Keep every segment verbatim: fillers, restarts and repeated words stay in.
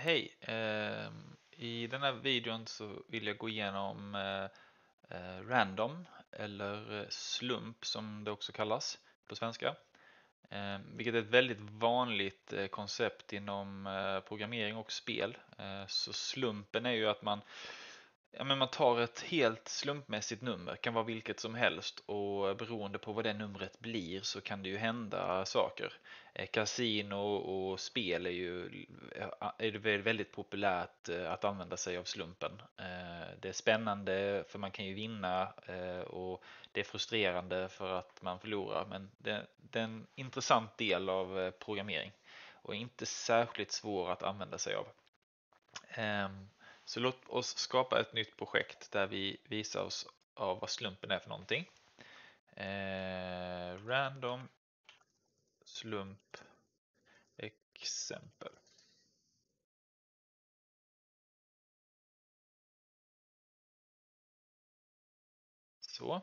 Hej! Eh, I den här videon så vill jag gå igenom eh, eh, random eller eh, slump som det också kallas på svenska. Eh, vilket är ett väldigt vanligt eh, koncept inom eh, programmering och spel. Eh, så slumpen är ju att man Ja, men man tar ett helt slumpmässigt nummer, kan vara vilket som helst, och beroende på vad det numret blir så kan det ju hända saker. Eh, Casino och spel är ju är det väldigt populärt eh, att använda sig av slumpen. Eh, Det är spännande för man kan ju vinna eh, och det är frustrerande för att man förlorar, men det, det är en intressant del av eh, programmering och inte särskilt svår att använda sig av. Ehm, Så låt oss skapa ett nytt projekt där vi visar oss av vad slumpen är för någonting. Eh, random slump exempel. Så.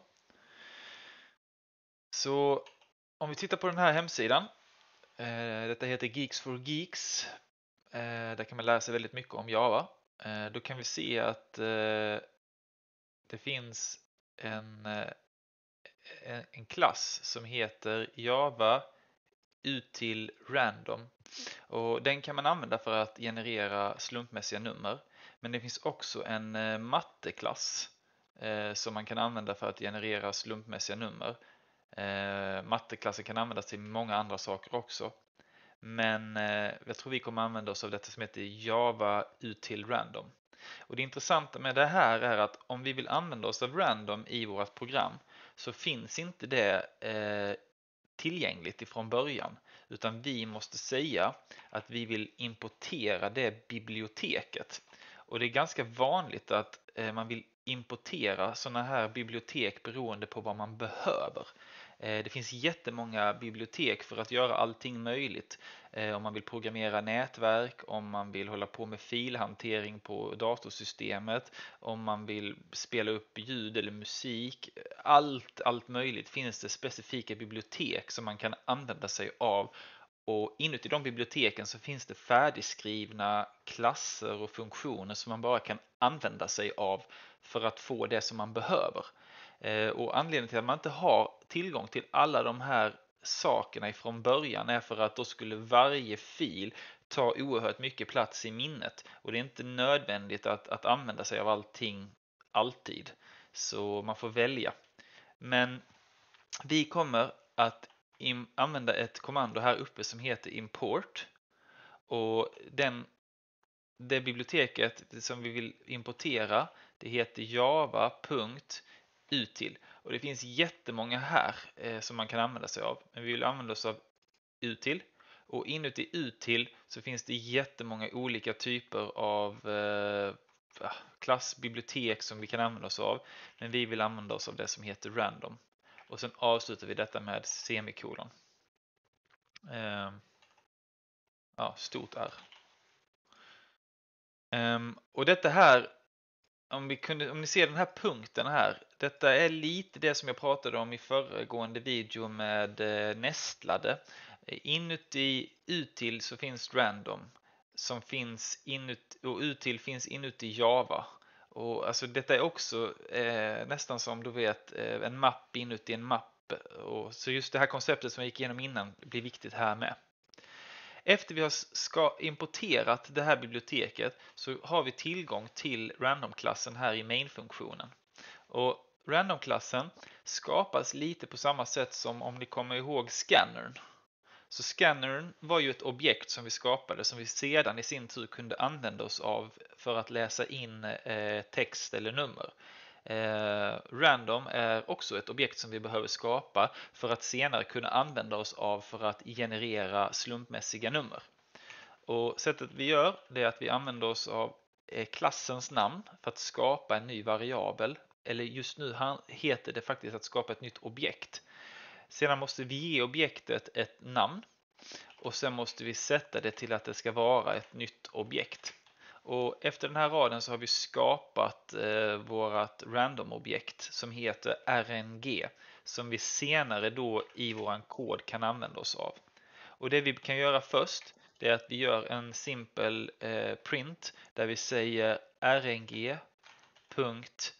Så om vi tittar på den här hemsidan. Eh, detta heter Geeks for Geeks. Eh, där kan man lära sig väldigt mycket om Java. Eh, då kan vi se att eh, det finns en, eh, en, en klass som heter Java util random, och den kan man använda för att generera slumpmässiga nummer. Men det finns också en eh, matteklass eh, som man kan använda för att generera slumpmässiga nummer. Eh, matteklassen kan användas till många andra saker också. Men eh, jag tror vi kommer använda oss av detta som heter Java util random. Och det intressanta med det här är att om vi vill använda oss av random i vårt program så finns inte det eh, tillgängligt ifrån början, utan vi måste säga att vi vill importera det biblioteket. Och det är ganska vanligt att eh, man vill importera sådana här bibliotek beroende på vad man behöver. Eh, det finns jättemånga bibliotek för att göra allting möjligt. Eh, om man vill programmera nätverk, om man vill hålla på med filhantering på datorsystemet, om man vill spela upp ljud eller musik, allt, allt möjligt finns det specifika bibliotek som man kan använda sig av. Och inuti de biblioteken så finns det färdigskrivna klasser och funktioner som man bara kan använda sig av för att få det som man behöver. Eh, Och anledningen till att man inte har tillgång till alla de här sakerna ifrån början är för att då skulle varje fil ta oerhört mycket plats i minnet. Och det är inte nödvändigt att, att använda sig av allting alltid. Så man får välja. Men vi kommer att använda ett kommando här uppe som heter import, och den, det biblioteket som vi vill importera, det heter java.util, och det finns jättemånga här eh, som man kan använda sig av, men vi vill använda oss av util, och inuti util så finns det jättemånga olika typer av eh, klassbibliotek som vi kan använda oss av, men vi vill använda oss av det som heter random. Och sen avslutar vi detta med semikolon. Eh, ja, stort R. Eh, och detta här, om, vi kunde, om ni ser den här punkten här, detta är lite det som jag pratade om i föregående video med eh, nästlade. Inuti util så finns random som finns inuti, och util finns inuti Java. Och alltså detta är också eh, nästan som du vet eh, en mapp inuti en mapp. Och så just det här konceptet som jag gick igenom innan blir viktigt här med. Efter vi har ska importerat det här biblioteket så har vi tillgång till randomklassen här i main-funktionen. Och randomklassen skapas lite på samma sätt som om ni kommer ihåg scannern. Så scannern var ju ett objekt som vi skapade som vi sedan i sin tur kunde använda oss av för att läsa in eh, text eller nummer. Eh, random är också ett objekt som vi behöver skapa för att senare kunna använda oss av för att generera slumpmässiga nummer. Och sättet vi gör det är att vi använder oss av eh, klassens namn för att skapa en ny variabel. Eller just nu heter det faktiskt att skapa ett nytt objekt. Sedan måste vi ge objektet ett namn och sen måste vi sätta det till att det ska vara ett nytt objekt. Och efter den här raden så har vi skapat eh, vårat random-objekt som heter R N G, som vi senare då i våran kod kan använda oss av. Och det vi kan göra först det är att vi gör en simpel eh, print där vi säger rng punkt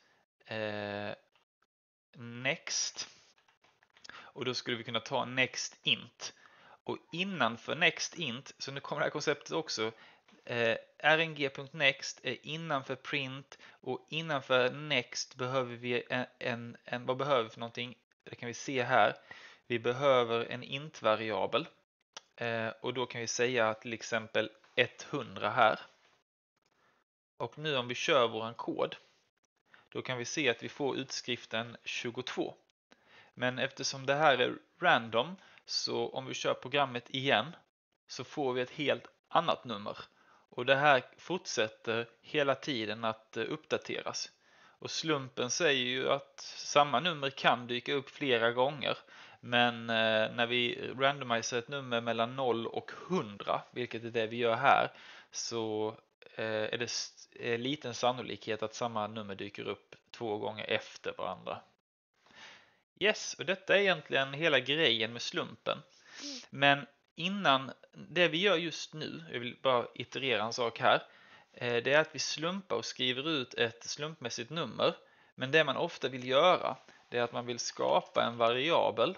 next, och då skulle vi kunna ta next int, och innanför next int, så nu kommer det här konceptet också, eh, rng.next är innanför print, och innanför next behöver vi en, en, en vad behöver vi för någonting? Det kan vi se här. Vi behöver en int-variabel, eh, och då kan vi säga till exempel hundra här. Och nu om vi kör våran kod, då kan vi se att vi får utskriften tjugotvå. Men eftersom det här är random, så om vi kör programmet igen så får vi ett helt annat nummer. Och det här fortsätter hela tiden att uppdateras. Och slumpen säger ju att samma nummer kan dyka upp flera gånger. Men när vi randomiserar ett nummer mellan noll och hundra, vilket är det vi gör här, så är det liten sannolikhet att samma nummer dyker upp två gånger efter varandra. Yes, och detta är egentligen hela grejen med slumpen. Men innan, det vi gör just nu, jag vill bara iterera en sak här, det är att vi slumpar och skriver ut ett slumpmässigt nummer. Men det man ofta vill göra, det är att man vill skapa en variabel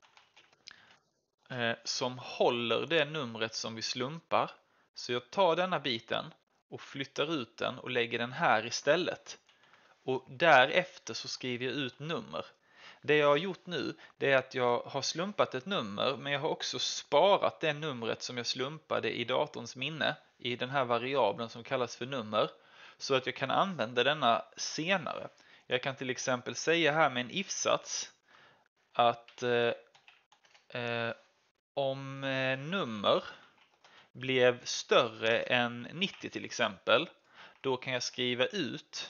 som håller det numret som vi slumpar. Så jag tar denna biten och flyttar ut den och lägger den här istället. Och därefter så skriver jag ut nummer. Det jag har gjort nu, det är att jag har slumpat ett nummer, men jag har också sparat det numret som jag slumpade i datorns minne i den här variabeln som kallas för nummer, så att jag kan använda denna senare. Jag kan till exempel säga här med en if-sats att eh, om eh, nummer blev större än nittio till exempel, då kan jag skriva ut,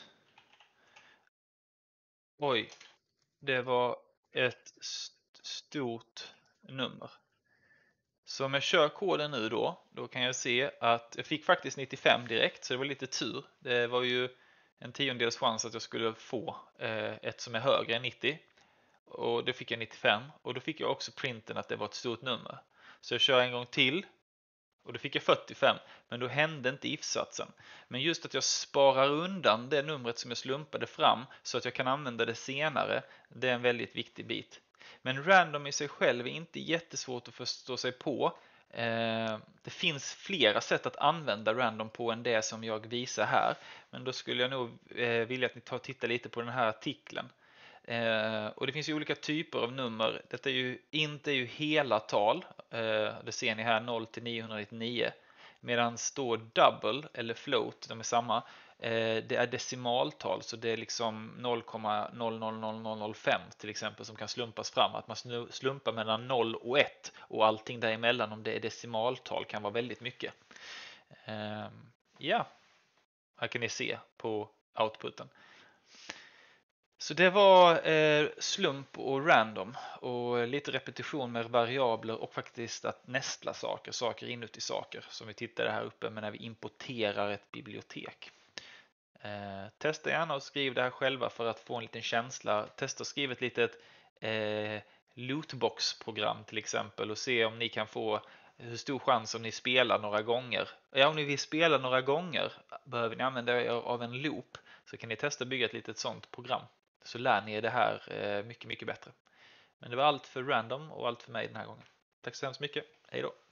oj, det var ett stort nummer. Så om jag kör koden nu då, då kan jag se att jag fick faktiskt nittiofem direkt, så det var lite tur. Det var ju en tiondels chans att jag skulle få ett som är högre än nittio. Och då fick jag nittiofem, och då fick jag också printen att det var ett stort nummer. Så jag kör en gång till, och då fick jag fyrtiofem, men då hände inte if-satsen. Men just att jag sparar undan det numret som jag slumpade fram så att jag kan använda det senare, det är en väldigt viktig bit. Men random i sig själv är inte jättesvårt att förstå sig på. Det finns flera sätt att använda random på än det som jag visar här. Men då skulle jag nog vilja att ni tar och tittar lite på den här artikeln. Eh, och det finns ju olika typer av nummer. Detta är ju inte är ju hela tal. Eh, det ser ni här, noll till niohundranittionio. Medan då double eller float, de är samma. Eh, det är decimaltal, så det är liksom noll komma noll noll noll noll noll fem till exempel som kan slumpas fram. Att man slumpar mellan noll och ett, och allting däremellan, om det är decimaltal, kan vara väldigt mycket. Eh, ja, här kan ni se på outputen. Så det var eh, slump och random, och lite repetition med variabler och faktiskt att nästla saker, saker inuti saker, som vi tittade här uppe med när vi importerar ett bibliotek. Eh, testa gärna och skriv det här själva för att få en liten känsla. Testa och skriv ett litet eh, lootbox-program till exempel och se om ni kan få hur stor chans om ni spelar några gånger. Ja, om ni vill spela några gånger behöver ni använda er av en loop, så kan ni testa bygga ett litet sånt program. Så lär ni er det här mycket, mycket bättre. Men det var allt för random och allt för mig den här gången. Tack så hemskt mycket. Hej då!